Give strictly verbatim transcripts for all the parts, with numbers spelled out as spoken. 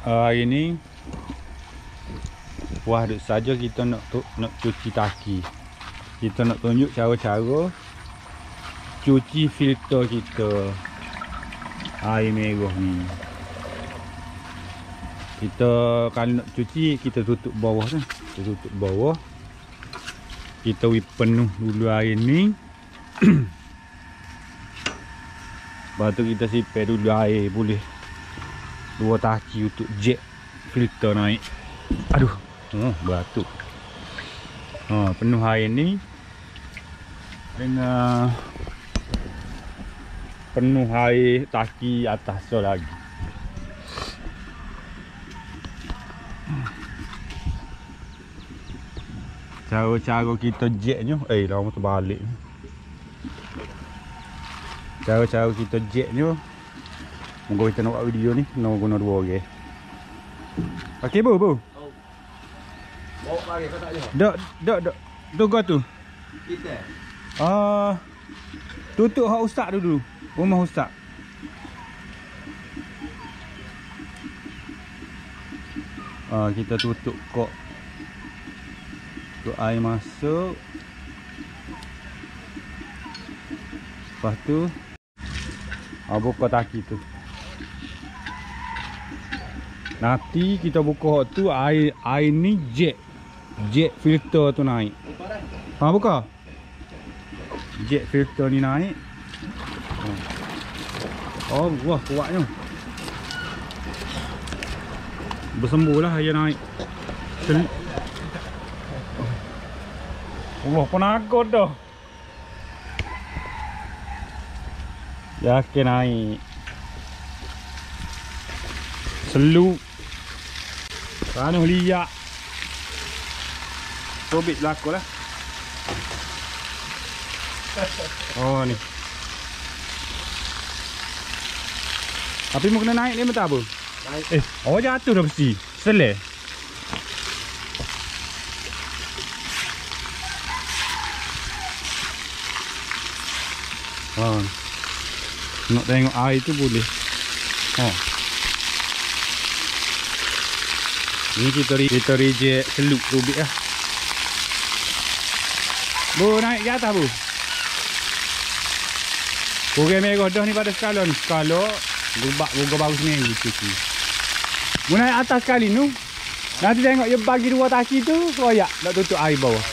uh, hari ni wah duk saja kita nak tu, nak cuci taki. Kita nak tunjuk cara-cara cuci filter kita air merah ni. Kita kalau nak cuci, kita tutup bawah tu. Kita tutup bawah. Kita wi penuh dulu air ni. Lepas tu kita sipir dulu air boleh dua taki untuk jet filter naik. Aduh, oh, beratuk. Ha, penuh air ni dengan penuh air taki atas tu lagi. Cara-cara kita jetnya, eh lama terbalik. Cara-cara kita jetnya, moga kita nak buat video ni, nak guna dua orang. Okey bu, bu. Bawa lagi kau tak je. Dok, dok, dok. Tu kau tu. Kita. Ah, tutup hak ustaz dulu. Rumah ustaz. Ah, kita tutup kok. Tu air masuk. Lepas tu ah, buka taki tu. Nanti kita buka hak tu, air air ni jet. Jet filter tu naik. Ha, buka. Jet filter ni naik. Oh, wah kuatnya. Bersembuhlah air naik. Sel Allah penakut dah. Yakin naik. Seluk. Panuh liak. Sobit berlaku lah. Oh ni. Tapi mau kena naik ni betul apa? Naik. Eh, oh jatuh dah besi. Seleh. Oh. Nak tengok air tu boleh. Oh. Ni kita kita reject seluk rubik lah. Bu naik ke atas bu. Kurang merah dah ni pada skala ni. Skala gubak gubak baru seminggu cuci. Bu naik atas sekali tu. Nanti tengok dia bagi dua taki tu royak nak tutup air bawah.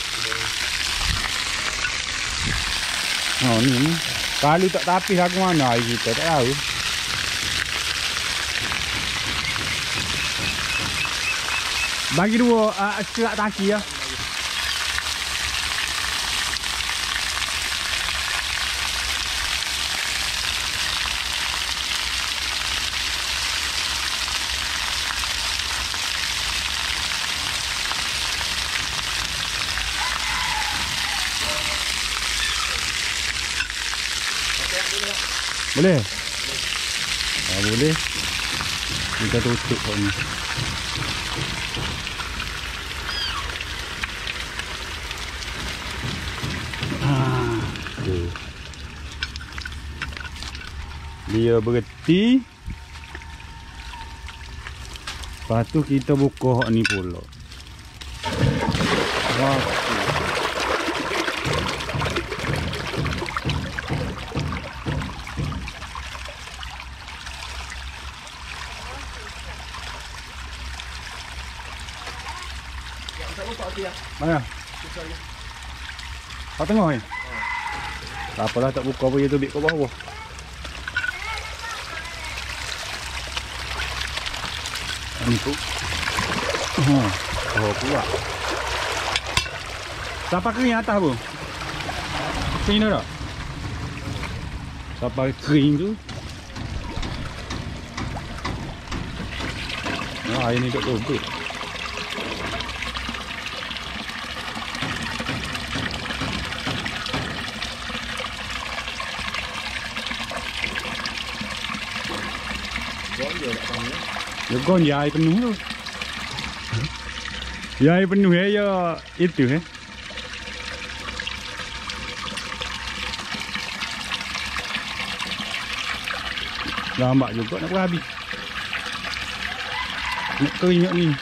Oh ni ni. Kalau tak tapis aku mana air kita tak tahu. Bagi dua uh, cerak taki ya. Boleh? Ah, boleh. Kita tutup kau ni. Ah, okay. Dia berhenti. Lepas tu kita buka hak ni pula. Wah. Mana? Kat tengah ni? Tak apalah tak buka apa dia tu bit kat bawah. Ni tu. Oh, oh kuat. Sampai kering atas pun. Kering dah tak? Sampai kering tu. Oh, air ni duk tobek. Legon ya air penuh tu. Ya air penuh ya, ya itu eh. Lambat juga nak habis. Nak keringat ni.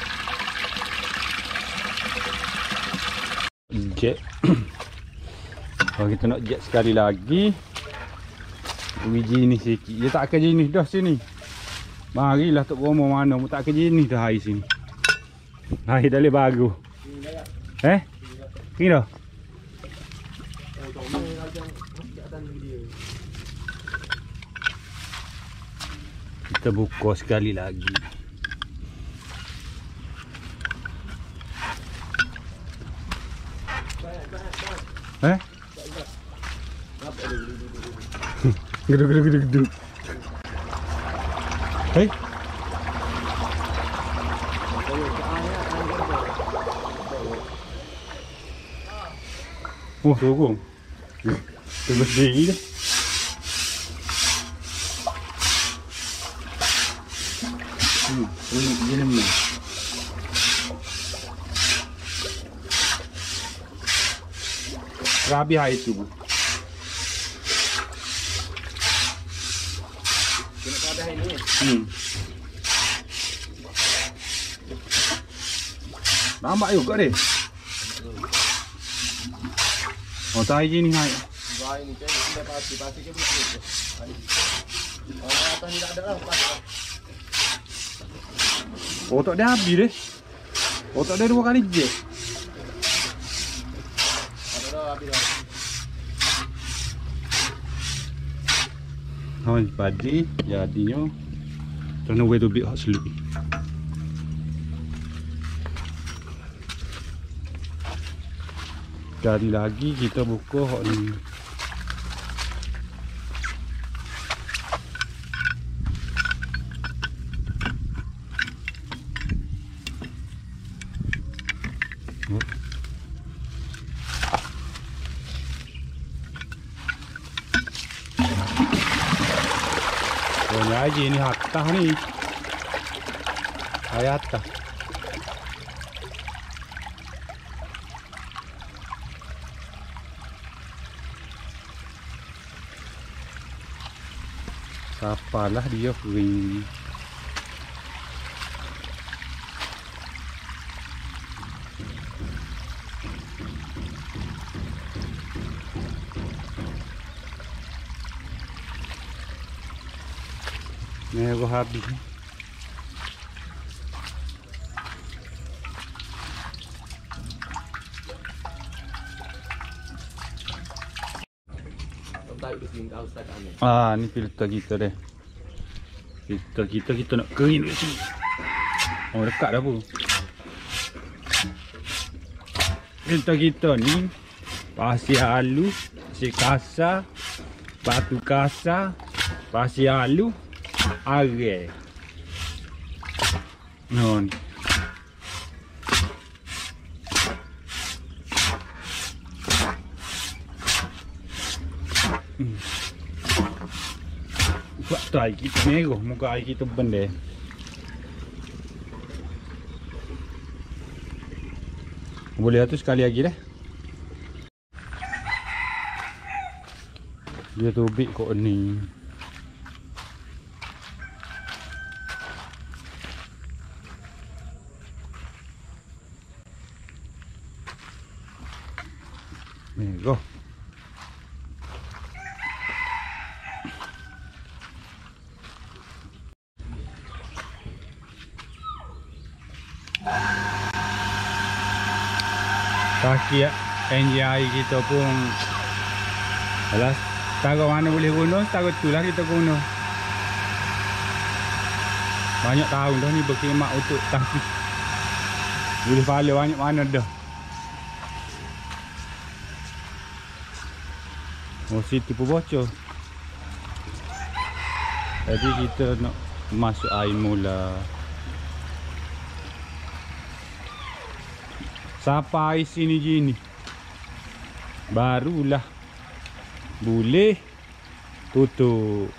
Jet. Kalau kita nak jet sekali lagi. Biji ni sikit. Dia tak akan jenis dah sini. Marilah Tok Romo mana pun tak akan jenis dah air sini. Air dah boleh baru. Eh? Kini dah? Kita buka sekali lagi. Eh? Geduk geduk geduk geduk. Hei. Oh, sokong. Tunggu sendiri dah. Hmm, ini gini ni. Rabi hai tu. Kena kada hai ni. Hmm. Nampak juga deh. Oh, tak je ni hai. Hai ni kan sudah pasti pasti ke betul. Oh, atas ni tak ada lah pas. Oh, tak ada habis deh. Oh, tak ada dua kali je. Ada dah habis dah. Hawan padi jadinya kena way to bit hot sleep. Sekali lagi kita buka hot ni. Oh, ni aja ni hatta ni. Ayata. Siapalah dia kering. Ni aku habis. Ah, ni filter kita deh. Filter kita kita nak kering dekat sini. Oh, dekat dah pun. Filter kita ni pasir halus, pasir kasar, batu kasar, pasir halus, air. No ni. Hmm. Buat tu air kita merah, muka air kita benda. Boleh tu sekali lagi dah. Dia tubik kok ni. Merah. Kaki enjin air kita pun alas taruh mana boleh guna, taruh tu lah kita guna. Banyak tahun dah ni berkhidmat untuk tangki. Boleh pahala banyak mana dah. Oh, situ pun bocor. Jadi kita nak masuk air mula. Sampai sini gini barulah boleh tutup.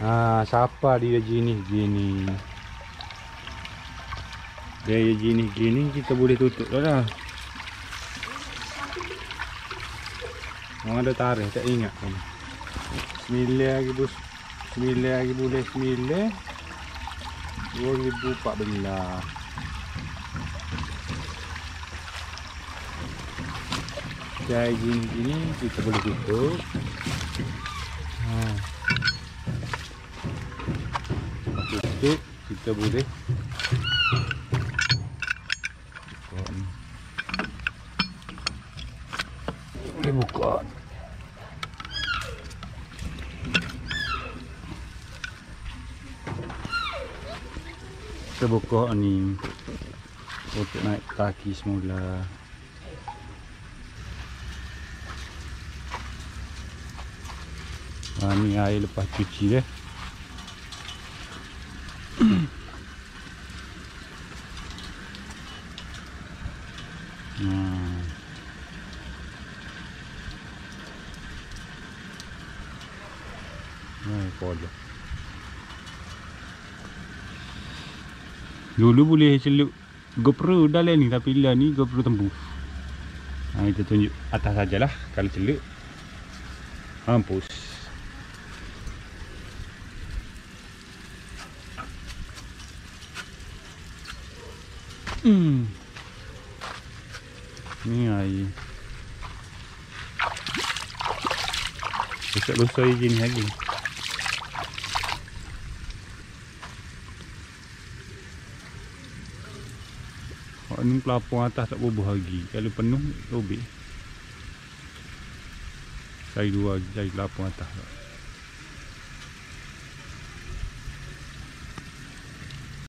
Ah, siapa dia gini gini. Dia gini gini kita boleh tutup dah dah. Orang ada tarikh tak ingat pun. Sembilan lagi bos. Sembilan lagi boleh sembilan. Dua ribu empat belas. Kayak gini-gini kita boleh tutup. Ha. Tutup kita boleh. Boleh buka. Kita buka ni untuk naik kaki semula. Ha, ni air lepas cuci dia. Hmm. Nah, pojok. Dulu boleh celup GoPro dalam ni, tapi lah ni GoPro tembus. Ha, kita tunjuk atas sajalah kalau celup. Hampus. Hmm. Ni air. Besar-besar izin lagi. Kalau ni pelapon atas tak bubuh lagi. Kalau penuh, robek. Cari dua lagi, cari pelapon atas.